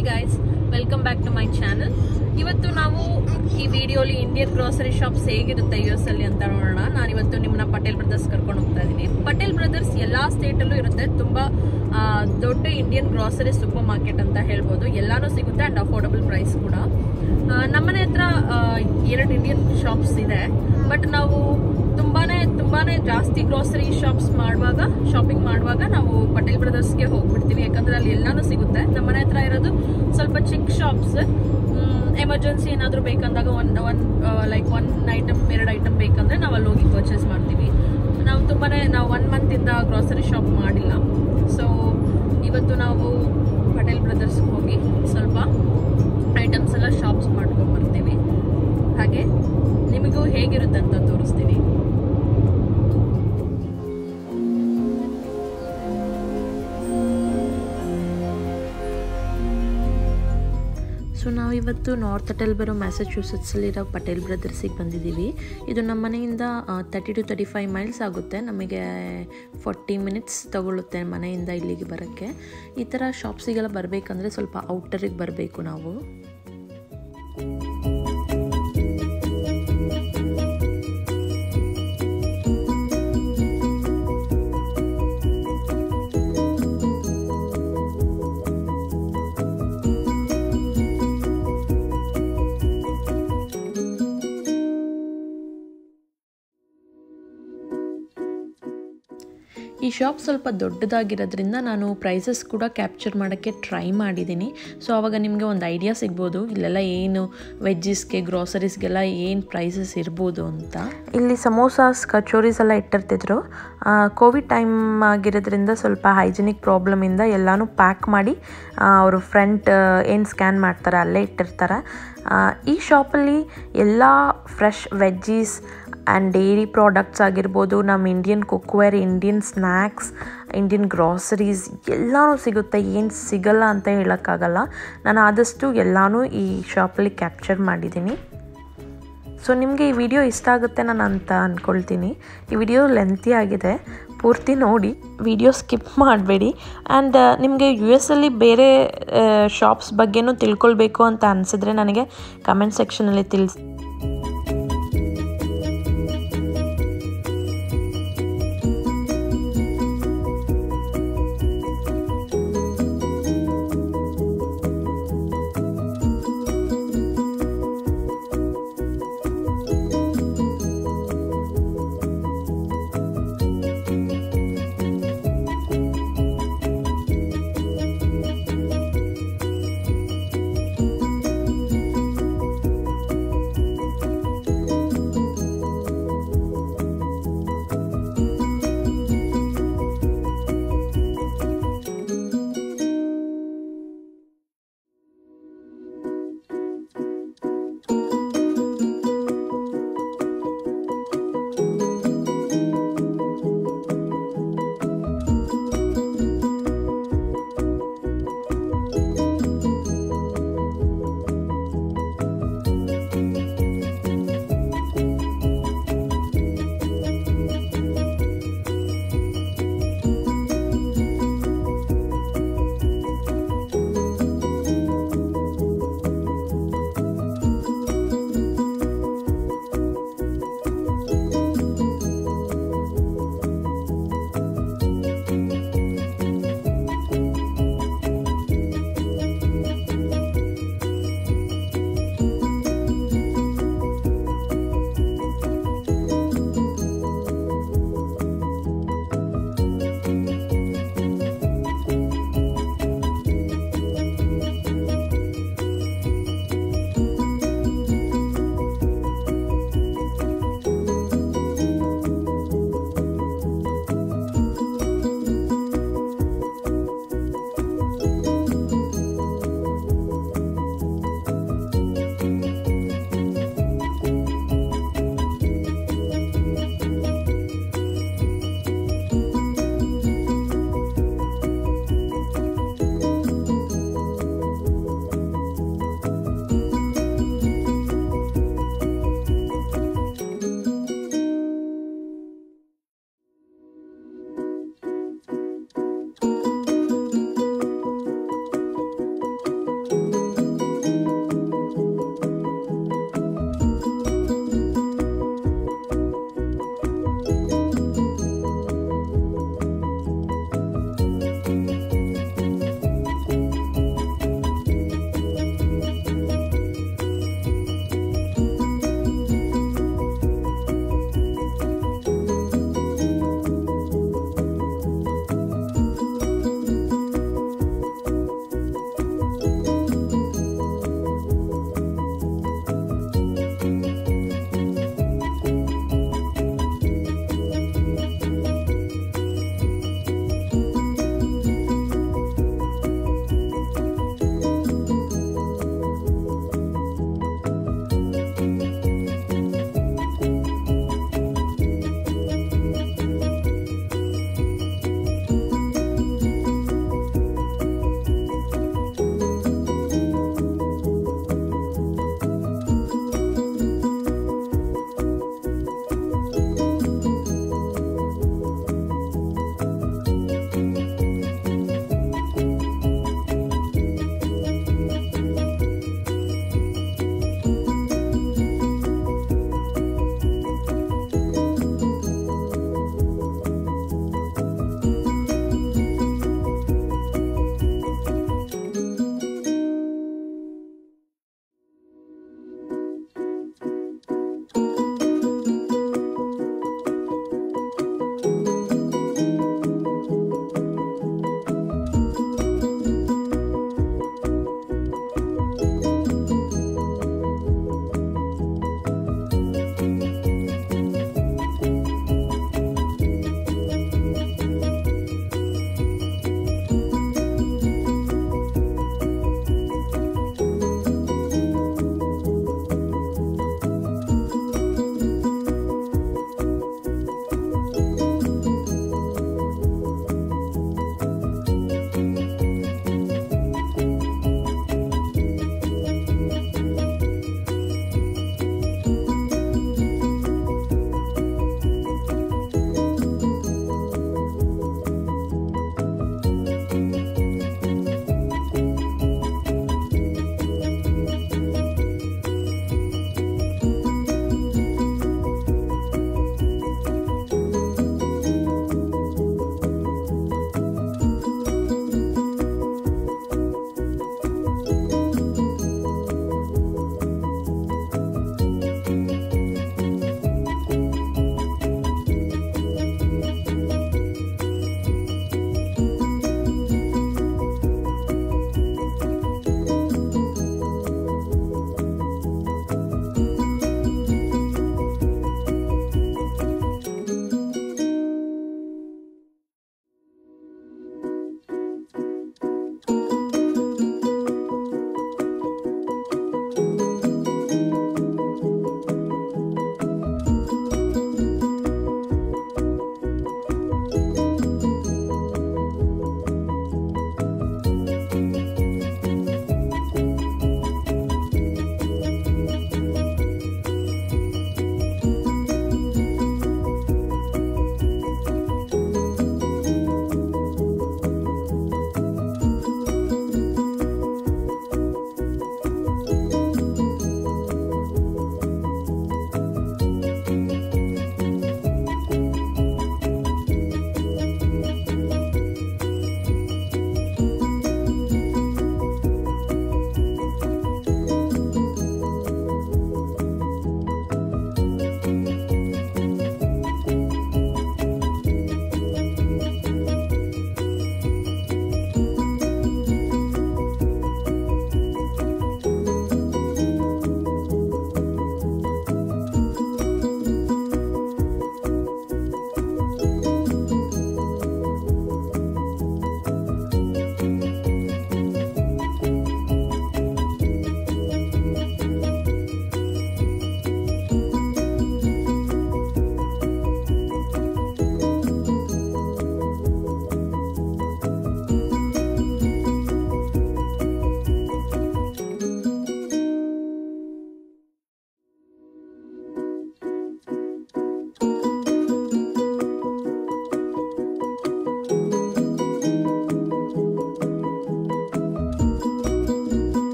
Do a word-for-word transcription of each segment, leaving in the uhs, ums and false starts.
Hi guys, welcome back to my channel. ಇವತ್ತು ನಾವು ಈ ವಿಡಿಯೋಲಿ ಇಂಡಿಯನ್ ಗ್ರೋಸರಿ ಶಾಪ್ಸ್ ಹೇಗಿರುತ್ತೆ ಯು ಎಸ್ ಅಲ್ಲಿ ಅಂತ ನೋಡೋಣ. ನಾನು ಇವತ್ತು ನಿಮ್ಮನ್ನ ಪಟೇಲ್ ಬ್ರದರ್ಸ್ ಕರ್ಕೊಂಡು ಹೋಗ್ತಾ ಇದ್ದೀನಿ. ಪಟೇಲ್ ಬ್ರದರ್ಸ್ ಎಲ್ಲಾ ಸ್ಟೇಟ್ ಅಲ್ಲೂ ಇರುತ್ತೆ. ತುಂಬಾ ದೊಡ್ಡ ಇಂಡಿಯನ್ ಗ್ರೋಸರಿ ಸೂಪರ್ ಮಾರ್ಕೆಟ್ ಅಂತ ಹೇಳ್ಬೋದು. ಎಲ್ಲಾನು ಸಿಗುತ್ತೆ ಅಂಡ್ ಅಫೋರ್ಡಬಲ್ ಪ್ರೈಸ್ ಕೂಡ. ನಮ್ಮನೆ ಹತ್ರ ಎರಡು ಇಂಡಿಯನ್ ಶಾಪ್ಸ್ ಇದೆ. ಬಟ್ ನಾವು ತುಂಬಾನೇ ತುಂಬಾನೇ ಜಾಸ್ತಿ ಗ್ರೋಸರಿ ಶಾಪ್ಸ್ ಮಾಡುವಾಗ ಶಾಪಿಂಗ್ ಮಾಡುವಾಗ ನಾವು ಪಟೇಲ್ ಬ್ರದರ್ಸ್ಗೆ ಹೋಗ್ಬಿಡ್ತೀವಿ. ಯಾಕಂದ್ರೆ ಅಲ್ಲಿ ಎಲ್ಲಾನು ಸಿಗುತ್ತೆ. ನಮ್ಮನೆ ಹತ್ರ ಇರೋದು ಸ್ವಲ್ಪ ಚಿಕ್ಕ ಶಾಪ್ಸ್. ಎಮರ್ಜೆನ್ಸಿ ಏನಾದ್ರು ಬೇಕಂದಾಗ ಒಂದ್ ಒನ್ ಲೈಕ್ ಒನ್ ಐಟಮ್ ಎರಡು ಐಟಮ್ ಬೇಕಂದ್ರೆ ನಾವು ಅಲ್ಲಿ ಹೋಗಿ ಪರ್ಚೇಸ್ ಮಾಡ್ತೀವಿ. ನಾವು ತುಂಬಾನೇ ನಾವು ಒನ್ ಮಂತ್ ಇಂದ ಗ್ರೋಸರಿ ಶಾಪ್ ಮಾಡಿಲ್ಲ. ಸೊ ಇವತ್ತು ನಾವು ಪಟೇಲ್ ಬ್ರದರ್ಸ್ ಹೋಗಿ ಸ್ವಲ್ಪ ಐಟಮ್ಸ್ ಎಲ್ಲ ಶಾಪ್ಸ್ ಮಾಡ್ಕೊಂಡು ಬರ್ತೀವಿ. ಹಾಗೆ ನಿಮಗೂ ಹೇಗಿರುತ್ತೆ ಅಂತ ತೋರಿಸ್ತೀನಿ. ಸೊ ನಾವಿವತ್ತು ನಾರ್ತ್ ಅಟಲ್ ಬರೋ ಮ್ಯಾಸಚ್ಯೂಸೆಟ್ಸಲ್ಲಿರೋ ಪಟೇಲ್ ಬ್ರದರ್ಸಿಗೆ ಬಂದಿದ್ದೀವಿ. ಇದು ನಮ್ಮ ಮನೆಯಿಂದ thirty two thirty five miles ಆಗುತ್ತೆ. ನಮಗೆ ಫಾರ್ಟಿ ಮಿನಿಟ್ಸ್ ತಗೊಳ್ಳುತ್ತೆ ಮನೆಯಿಂದ ಇಲ್ಲಿಗೆ ಬರೋಕ್ಕೆ. ಈ ಥರ ಶಾಪ್ಸಿಗೆಲ್ಲ ಬರಬೇಕಂದ್ರೆ ಸ್ವಲ್ಪ ಔಟರಿಗೆ ಬರಬೇಕು ನಾವು. ಈ ಶಾಪ್ ಸ್ವಲ್ಪ ದೊಡ್ಡದಾಗಿರೋದ್ರಿಂದ ನಾನು ಪ್ರೈಸಸ್ ಕೂಡ ಕ್ಯಾಪ್ಚರ್ ಮಾಡೋಕ್ಕೆ ಟ್ರೈ ಮಾಡಿದ್ದೀನಿ. ಸೊ ಆವಾಗ ನಿಮಗೆ ಒಂದು ಐಡಿಯಾ ಸಿಗ್ಬೋದು ಇಲ್ಲೆಲ್ಲ ಏನು ವೆಜ್ಜಿಸ್ಗೆ ಗ್ರೋಸರೀಸ್ಗೆಲ್ಲ ಏನು ಪ್ರೈಸಸ್ ಇರ್ಬೋದು ಅಂತ. ಇಲ್ಲಿ ಸಮೋಸಾಸ್ ಕಚೋರೀಸ್ ಎಲ್ಲ ಇಟ್ಟಿರ್ತಿದ್ರು. ಕೋವಿಡ್ ಟೈಮ್ ಆಗಿರೋದ್ರಿಂದ ಸ್ವಲ್ಪ ಹೈಜಿನಿಕ್ ಪ್ರಾಬ್ಲಮಿಂದ ಎಲ್ಲನೂ ಪ್ಯಾಕ್ ಮಾಡಿ ಅವರು ಫ್ರಂಟ್ ಏನು ಸ್ಕ್ಯಾನ್ ಮಾಡ್ತಾರೆ ಅಲ್ಲೇ ಇಟ್ಟಿರ್ತಾರೆ. ಈ ಶಾಪಲ್ಲಿ ಎಲ್ಲ fresh veggies and dairy products ಆಗಿರ್ಬೋದು, ನಮ್ಮ Indian cookware, Indian snacks, Indian groceries ಎಲ್ಲನೂ ಸಿಗುತ್ತೆ. ಏನು ಸಿಗಲ್ಲ ಅಂತ ಹೇಳೋಕ್ಕಾಗಲ್ಲ. ನಾನು ಆದಷ್ಟು ಎಲ್ಲನೂ ಈ ಶಾಪಲ್ಲಿ ಕ್ಯಾಪ್ಚರ್ ಮಾಡಿದ್ದೀನಿ. ಸೊ ನಿಮಗೆ ಈ ವಿಡಿಯೋ ಇಷ್ಟ ಆಗುತ್ತೆ ನಾನು ಅಂತ ಅಂದ್ಕೊಳ್ತೀನಿ. ಈ ವಿಡಿಯೋ ಲೆಂತಿ ಆಗಿದೆ, ಪೂರ್ತಿ ನೋಡಿ, ವಿಡಿಯೋ ಸ್ಕಿಪ್ ಮಾಡಬೇಡಿ. ಆ್ಯಂಡ್ ನಿಮಗೆ ಯು ಎಸ್ ಅಲ್ಲಿ ಬೇರೆ ಶಾಪ್ಸ್ ಬಗ್ಗೆನೂ ತಿಳ್ಕೊಳ್ಬೇಕು ಅಂತ ಅನಿಸಿದ್ರೆ ನನಗೆ ಕಮೆಂಟ್ ಸೆಕ್ಷನಲ್ಲಿ ತಿಳಿಸಿ.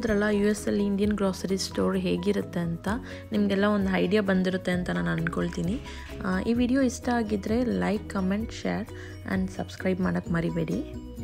ನೋಡಿದ್ರಲ್ಲ ಯು ಎಸ್ ಅಲ್ಲಿ ಇಂಡಿಯನ್ ಗ್ರಾಸರಿ ಸ್ಟೋರ್ ಹೇಗಿರುತ್ತೆ ಅಂತ ನಿಮಗೆಲ್ಲ ಒಂದು ಐಡಿಯಾ ಬಂದಿರುತ್ತೆ ಅಂತ ನಾನು ಅಂದ್ಕೊಳ್ತೀನಿ. ಈ ವಿಡಿಯೋ ಇಷ್ಟ ಆಗಿದ್ದರೆ like, comment, share and subscribe ಮಾಡೋಕ್ಕೆ ಮರಿಬೇಡಿ.